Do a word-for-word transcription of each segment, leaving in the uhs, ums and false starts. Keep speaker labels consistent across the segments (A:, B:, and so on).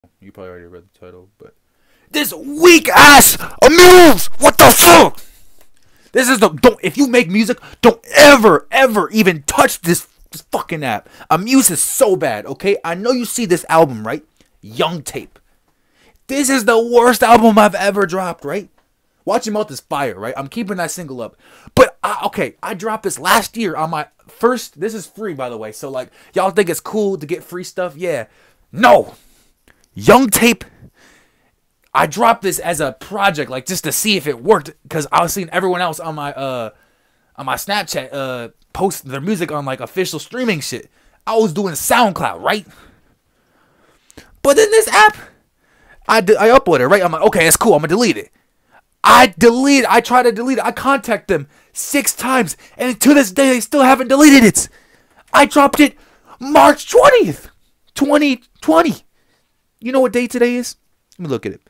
A: You probably already read the title, but this weak ass Amuse. What the fuck? This is the don't. If you make music, don't ever, ever even touch this, this fucking app. Amuse is so bad. Okay, I know you see this album, right? Young Tape. This is the worst album I've ever dropped, right? Watch Your Mouth is fire, right? I'm keeping that single up. But, I, okay, I dropped this last year on my first... This is free, by the way. So, like, y'all think it's cool to get free stuff? Yeah. No. Young Tape. I dropped this as a project, like, just to see if it worked. Because I was seeing everyone else on my, uh... on my Snapchat, uh... post their music on, like, official streaming shit. I was doing SoundCloud, right? But in this app... I, I uploaded it, right? I'm like, okay, it's cool. I'm going to delete it. I delete. I try to delete it. I contact them six times, and to this day, they still haven't deleted it. I dropped it March twentieth, twenty twenty. You know what day today is? Let me look at it.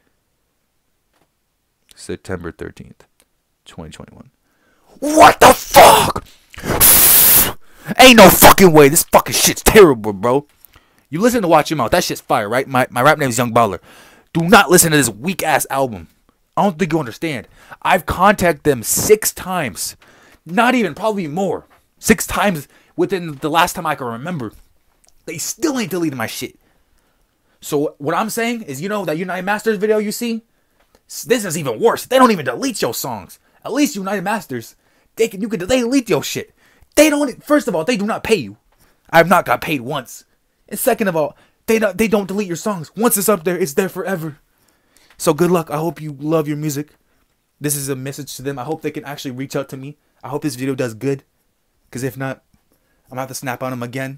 A: September thirteenth, twenty twenty-one. What the fuck? Ain't no fucking way. This fucking shit's terrible, bro. You listen to Watch Your Mouth. That shit's fire, right? My, my rap name is Young Baller. Do not listen to this weak-ass album. I don't think you understand. I've contacted them six times. Not even, probably more. Six times within the last time I can remember. They still ain't deleted my shit. So what I'm saying is, you know that United Masters video you see? This is even worse. They don't even delete your songs. At least United Masters, they can you can they delete your shit. They don't. First of all, they do not pay you. I have not got paid once. And second of all, they don't they don't delete your songs. Once it's up there, it's there forever. So good luck. I hope you love your music. This is a message to them. I hope they can actually reach out to me. I hope this video does good. Because if not, I'm going to have to snap on them again.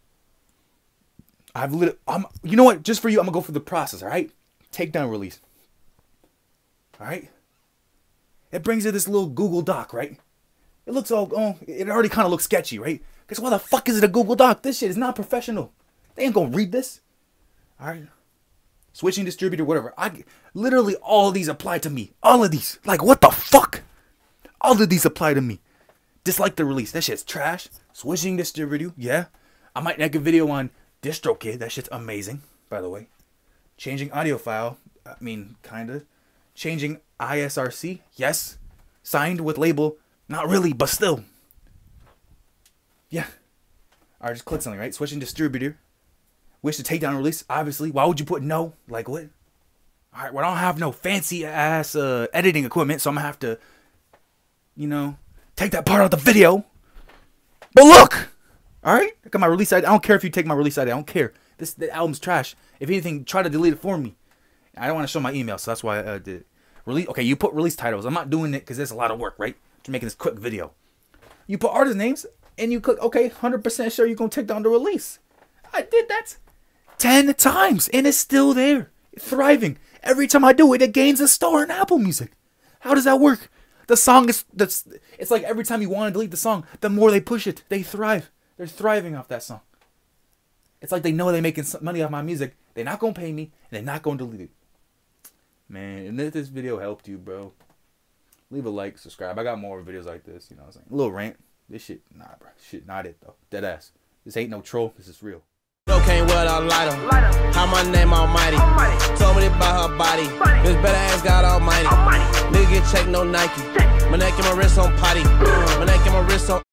A: I've lit I'm You know what? Just for you, I'm going to go through the process, all right? Takedown release. All right? It brings you this little Google Doc, right? It looks all, oh, it already kind of looks sketchy, right? Because why the fuck is it a Google Doc? This shit is not professional. They ain't going to read this. All right? Switching distributor, whatever. I literally all of these apply to me. All of these. Like, what the fuck? All of these apply to me. Dislike the release. That shit's trash. Switching distributor. Yeah. I might make a video on DistroKid. That shit's amazing, by the way. Changing audio file. I mean, kinda. Changing I S R C. Yes. Signed with label. Not really, but still. Yeah. Alright, just click something, right? Switching distributor. Wish to take down release, obviously. Why would you put no? Like what? Alright, well I don't have no fancy ass uh, editing equipment, so I'm gonna have to, you know, take that part out of the video. But look! Alright? I got my release I D. I don't care if you take my release I D. I don't care. This the album's trash. If anything, try to delete it for me. I don't want to show my email, so that's why I uh, did it. Release, okay, you put release titles. I'm not doing it because there's a lot of work, right? I'm making this quick video. You put artist names, and you click, okay, one hundred percent sure you're going to take down the release. I did that ten times, and it's still there. It's thriving. Every time I do it, it gains a star in Apple Music. How does that work? The song is, that's, it's like every time you want to delete the song, the more they push it, they thrive. They're thriving off that song. It's like they know they're making money off my music. They're not going to pay me, and they're not going to delete it. Man, and if this video helped you, bro, leave a like, subscribe. I got more videos like this, you know what I'm saying? A little rant. This shit, nah, bro. Shit, not it, though. Dead ass. This ain't no troll. This is real.
B: Cocaine without lighter. How my name almighty. almighty. Told me about her body. body. Bitch better ask God almighty. almighty. Nigga get checked, no Nike. Check. My neck and my wrist on potty. My neck and my wrist on